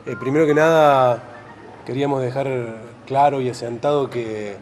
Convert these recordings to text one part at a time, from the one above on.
Primero que nada, queríamos dejar claro y asentado que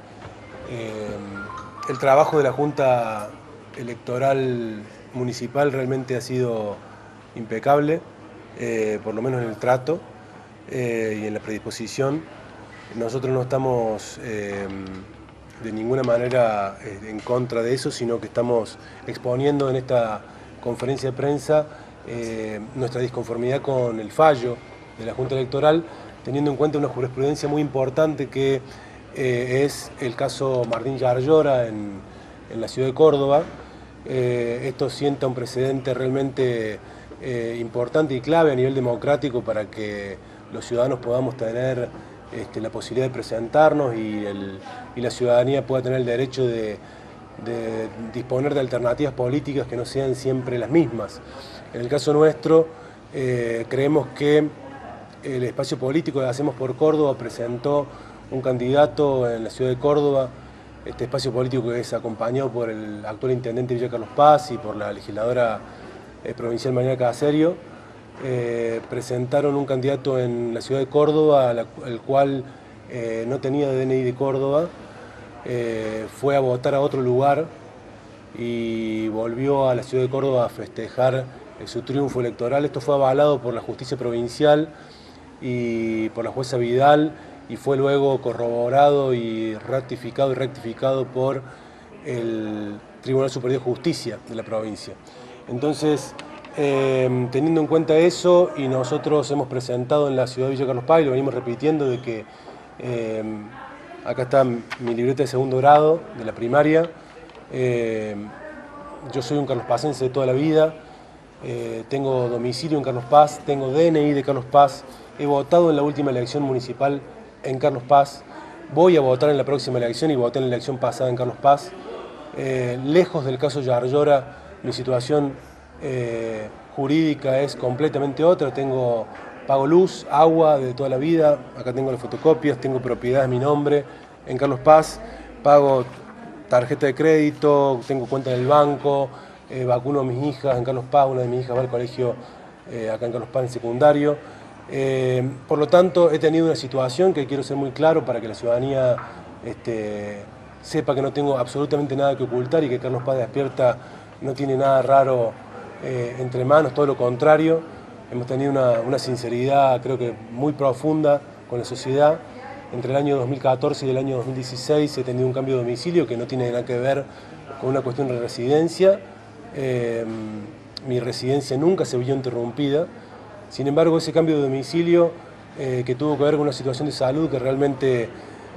el trabajo de la Junta Electoral Municipal realmente ha sido impecable, por lo menos en el trato y en la predisposición. Nosotros no estamos de ninguna manera en contra de eso, sino que estamos exponiendo en esta conferencia de prensa nuestra disconformidad con el fallo de la Junta Electoral, teniendo en cuenta una jurisprudencia muy importante que es el caso Martín Yarlora en la ciudad de Córdoba. Esto sienta un precedente realmente importante y clave a nivel democrático para que los ciudadanos podamos tener la posibilidad de presentarnos y la ciudadanía pueda tener el derecho de disponer de alternativas políticas que no sean siempre las mismas. En el caso nuestro, creemos que el espacio político de Hacemos por Córdoba presentó un candidato en la ciudad de Córdoba, este espacio político que es acompañado por el actual intendente Villa Carlos Paz y por la legisladora provincial Mariana Caserio. Presentaron un candidato en la ciudad de Córdoba, el cual no tenía DNI de Córdoba, fue a votar a otro lugar y volvió a la ciudad de Córdoba a festejar su triunfo electoral. Esto fue avalado por la justicia provincial y por la jueza Vidal y fue luego corroborado y rectificado por el Tribunal Superior de Justicia de la provincia. Entonces, teniendo en cuenta eso, y nosotros hemos presentado en la ciudad de Villa Carlos Paz, y lo venimos repitiendo, de que acá está mi libreta de segundo grado de la primaria. Yo soy un carlospacense de toda la vida, tengo domicilio en Carlos Paz, tengo DNI de Carlos Paz, he votado en la última elección municipal en Carlos Paz, voy a votar en la próxima elección y voté en la elección pasada en Carlos Paz. Lejos del caso Yarlora, mi situación jurídica es completamente otra. Pago luz, agua de toda la vida, acá tengo las fotocopias, tengo propiedades a mi nombre en Carlos Paz, pago tarjeta de crédito, tengo cuenta en el banco, vacuno a mis hijas en Carlos Paz, una de mis hijas va al colegio acá en Carlos Paz en secundario. Por lo tanto, he tenido una situación que quiero ser muy claro para que la ciudadanía sepa que no tengo absolutamente nada que ocultar y que Carlos Paz Despierta no tiene nada raro entre manos, todo lo contrario. Hemos tenido una sinceridad, creo que muy profunda con la sociedad. Entre el año 2014 y el año 2016 he tenido un cambio de domicilio que no tiene nada que ver con una cuestión de residencia. Mi residencia nunca se vio interrumpida. Sin embargo, ese cambio de domicilio que tuvo que ver con una situación de salud que realmente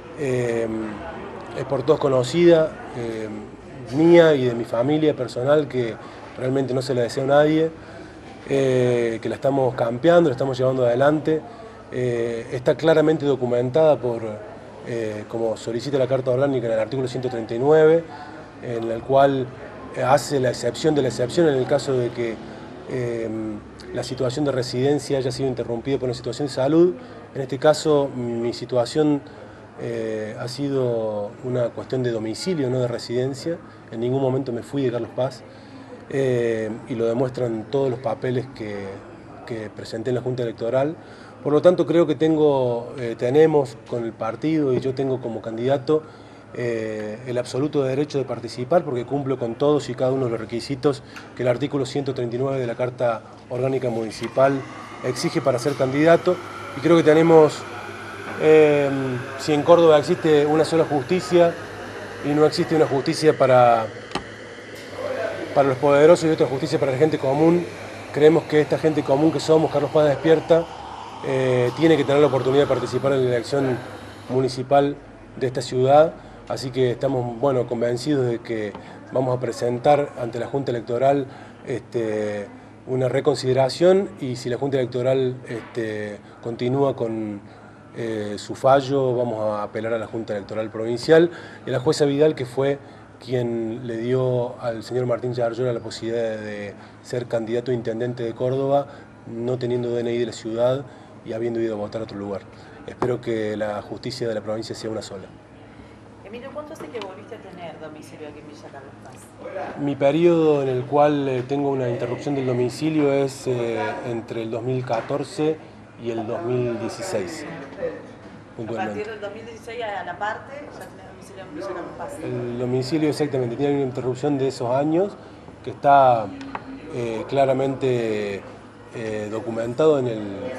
es por todos conocida, mía y de mi familia personal, que realmente no se la deseo a nadie, que la estamos campeando, la estamos llevando adelante, está claramente documentada como solicita la Carta Orgánica en el artículo 139, en el cual hace la excepción de la excepción en el caso de que la situación de residencia haya sido interrumpida por una situación de salud. En este caso, mi situación ha sido una cuestión de domicilio, no de residencia. En ningún momento me fui de Carlos Paz y lo demuestran todos los papeles que presenté en la Junta Electoral. Por lo tanto, creo que tenemos con el partido y yo tengo como candidato el absoluto derecho de participar porque cumplo con todos y cada uno de los requisitos que el artículo 139 de la Carta Orgánica Municipal exige para ser candidato. Y creo que tenemos, si en Córdoba existe una sola justicia y no existe una justicia para los poderosos y otra justicia para la gente común, creemos que esta gente común que somos, Carlos Paz Despierta, tiene que tener la oportunidad de participar en la elección municipal de esta ciudad. Así que estamos convencidos de que vamos a presentar ante la Junta Electoral una reconsideración y si la Junta Electoral continúa con su fallo, vamos a apelar a la Junta Electoral Provincial y a la jueza Vidal, que fue quien le dio al señor Martín Yarlora la posibilidad de ser candidato a intendente de Córdoba, no teniendo DNI de la ciudad y habiendo ido a votar a otro lugar. Espero que la justicia de la provincia sea una sola. Emilio, ¿cuánto hace que volviste a tener domicilio aquí en Villa Carlos Paz? Mi periodo en el cual tengo una interrupción del domicilio es entre el 2014 y el 2016. A partir del 2016 a la parte ya tenés domicilio en Villa Carlos Paz. El domicilio exactamente, tiene una interrupción de esos años que está claramente documentado en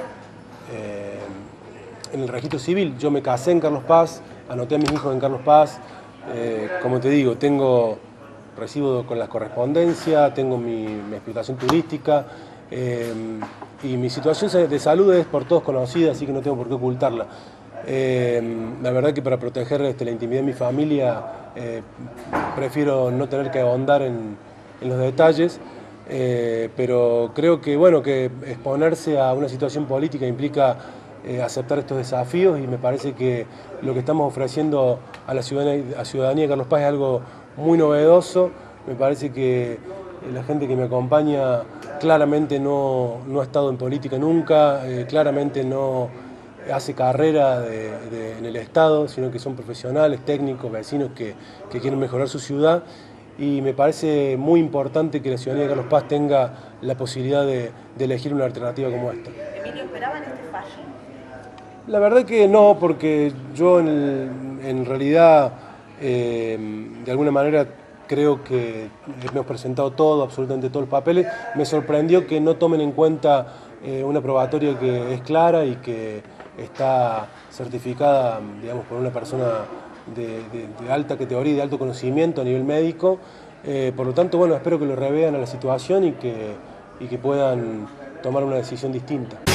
el registro civil. Yo me casé en Carlos Paz, anoté a mis hijos en Carlos Paz, como te digo, recibo con la correspondencia, tengo mi explotación turística y mi situación de salud es por todos conocida, así que no tengo por qué ocultarla. La verdad que para proteger la intimidad de mi familia prefiero no tener que ahondar en los detalles, pero creo que, bueno, que exponerse a una situación política implica aceptar estos desafíos y me parece que lo que estamos ofreciendo a la ciudadanía de Carlos Paz es algo muy novedoso. Me parece que la gente que me acompaña claramente no ha estado en política nunca, claramente no hace carrera en el Estado, sino que son profesionales, técnicos, vecinos que quieren mejorar su ciudad. Y me parece muy importante que la ciudadanía de Carlos Paz tenga la posibilidad de elegir una alternativa como esta. ¿Emilio, esperaban este fallo? La verdad que no, porque yo en realidad, de alguna manera, creo que hemos presentado absolutamente todos los papeles. Me sorprendió que no tomen en cuenta una probatoria que es clara y que está certificada, digamos, por una persona de alta categoría y de alto conocimiento a nivel médico. Por lo tanto, bueno, espero que lo revean a la situación y que puedan tomar una decisión distinta.